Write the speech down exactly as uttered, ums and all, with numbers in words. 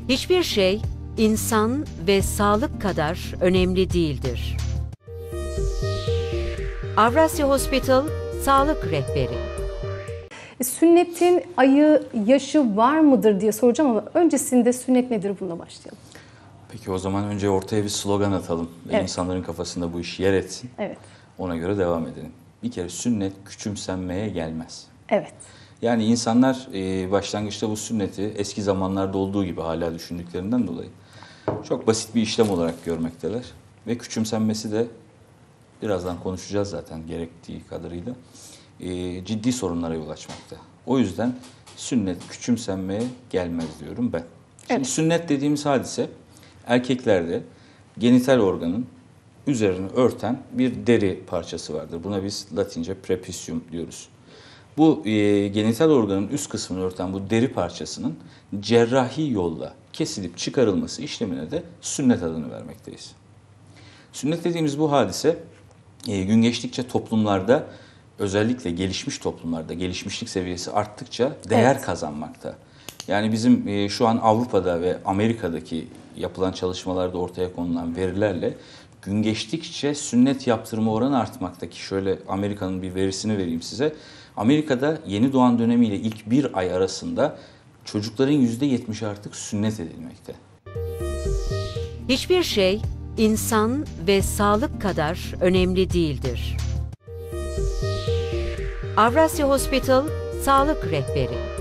Hiçbir şey insan ve sağlık kadar önemli değildir. Avrasya Hospital Sağlık Rehberi. Sünnetin ayı, yaşı var mıdır diye soracağım ama öncesinde sünnet nedir, bununla başlayalım. Peki o zaman önce ortaya bir slogan atalım ve Evet. insanların kafasında bu iş yer etsin. Evet. Ona göre devam edelim. Bir kere sünnet küçümsenmeye gelmez. Evet. Yani insanlar e, başlangıçta bu sünneti eski zamanlarda olduğu gibi hala düşündüklerinden dolayı çok basit bir işlem olarak görmekteler. Ve küçümsenmesi de birazdan konuşacağız zaten gerektiği kadarıyla e, ciddi sorunlara yol açmakta. O yüzden sünnet küçümsenmeye gelmez diyorum ben. Şimdi Evet. sünnet dediğimiz hadise erkeklerde genital organın üzerini örten bir deri parçası vardır. Buna biz Latince prepucium diyoruz. Bu e, genital organın üst kısmını örten bu deri parçasının cerrahi yolla kesilip çıkarılması işlemine de sünnet adını vermekteyiz. Sünnet dediğimiz bu hadise e, gün geçtikçe toplumlarda, özellikle gelişmiş toplumlarda gelişmişlik seviyesi arttıkça değer Evet. kazanmakta. Yani bizim e, şu an Avrupa'da ve Amerika'daki yapılan çalışmalarda ortaya konulan verilerle gün geçtikçe sünnet yaptırma oranı artmakta ki şöyle Amerika'nın bir verisini vereyim size. Amerika'da yeni doğan dönemiyle ilk bir ay arasında çocukların yüzde yetmişi artık sünnet edilmekte. Hiçbir şey insan ve sağlık kadar önemli değildir. Avrasya Hospital Sağlık Rehberi.